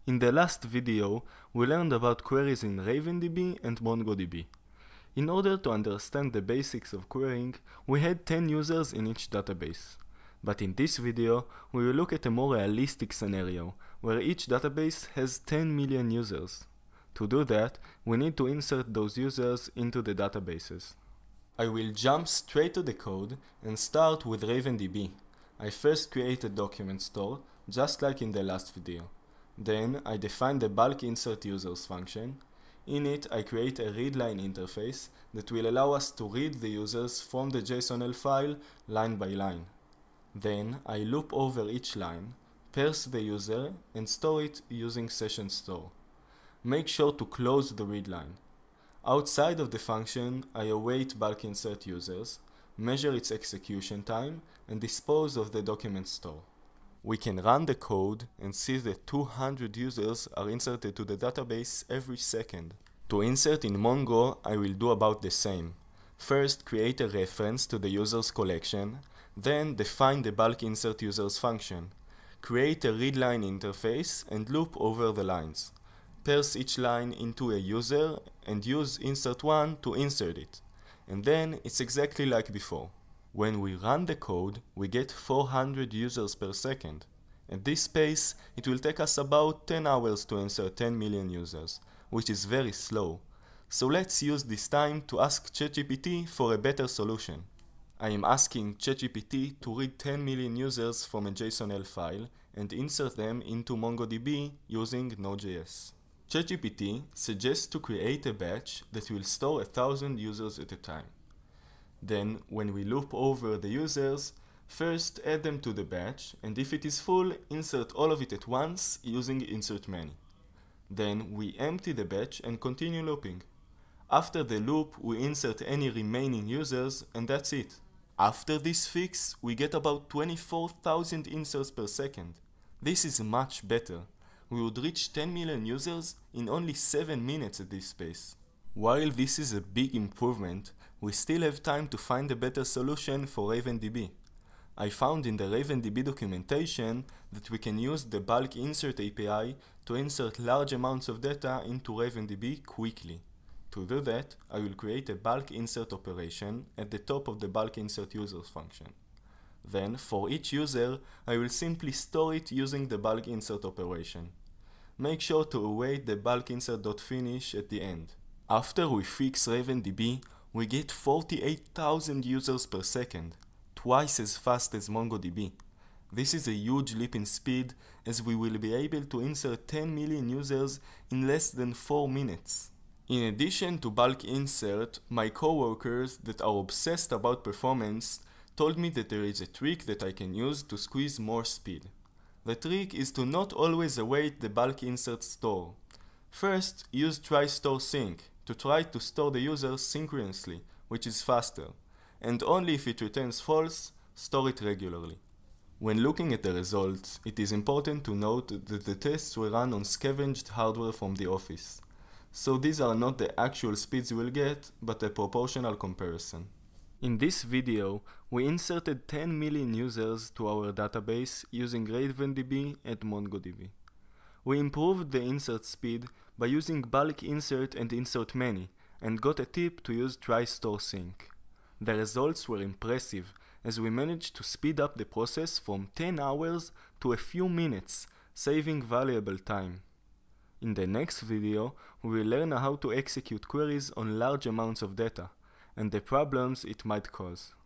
In the last video, we learned about queries in RavenDB and MongoDB. In order to understand the basics of querying, we had 10 users in each database. But in this video, we will look at a more realistic scenario, where each database has 10 million users. To do that, we need to insert those users into the databases. I will jump straight to the code and start with RavenDB. I first create a document store, just like in the last video. Then I define the bulk insert users function. In it I create a readline interface that will allow us to read the users from the JSON-L file line by line. Then I loop over each line, parse the user and store it using session store. Make sure to close the readline. Outside of the function I await bulk insert users, measure its execution time and dispose of the document store. We can run the code and see that 200 users are inserted to the database every second. To insert in Mongo, I will do about the same. First, create a reference to the users collection, then define the bulk insert users function. Create a readline interface and loop over the lines. Parse each line into a user and use insert1 to insert it. And then it's exactly like before. When we run the code, we get 400 users per second. At this pace, it will take us about 10 hours to insert 10 million users, which is very slow. So let's use this time to ask ChatGPT for a better solution. I am asking ChatGPT to read 10 million users from a JSON-L file and insert them into MongoDB using Node.js. ChatGPT suggests to create a batch that will store 1,000 users at a time. Then, when we loop over the users, first add them to the batch, and if it is full, insert all of it at once using insert many. Then we empty the batch and continue looping. After the loop, we insert any remaining users, and that's it. After this fix, we get about 24,000 inserts per second. This is much better. We would reach 10 million users in only 7 minutes at this pace. While this is a big improvement, we still have time to find a better solution for RavenDB. I found in the RavenDB documentation that we can use the bulk insert API to insert large amounts of data into RavenDB quickly. To do that, I will create a bulk insert operation at the top of the bulk insert users function. Then, for each user, I will simply store it using the bulk insert operation. Make sure to await the bulk insert.finish at the end. After we fix RavenDB, we get 48,000 users per second, twice as fast as MongoDB. This is a huge leap in speed, as we will be able to insert 10 million users in less than 4 minutes. In addition to bulk insert, my coworkers that are obsessed about performance told me that there is a trick that I can use to squeeze more speed. The trick is to not always await the bulk insert store. First, use tryStoreSync to try to store the users synchronously, which is faster, and only if it returns false, store it regularly. When looking at the results, it is important to note that the tests were run on scavenged hardware from the office. So these are not the actual speeds you will get, but a proportional comparison. In this video, we inserted 10 million users to our database using RavenDB and MongoDB. We improved the insert speed by using bulk insert and insert many, and got a tip to use tryStoreSync. The results were impressive, as we managed to speed up the process from 10 hours to a few minutes, saving valuable time. In the next video, we will learn how to execute queries on large amounts of data, and the problems it might cause.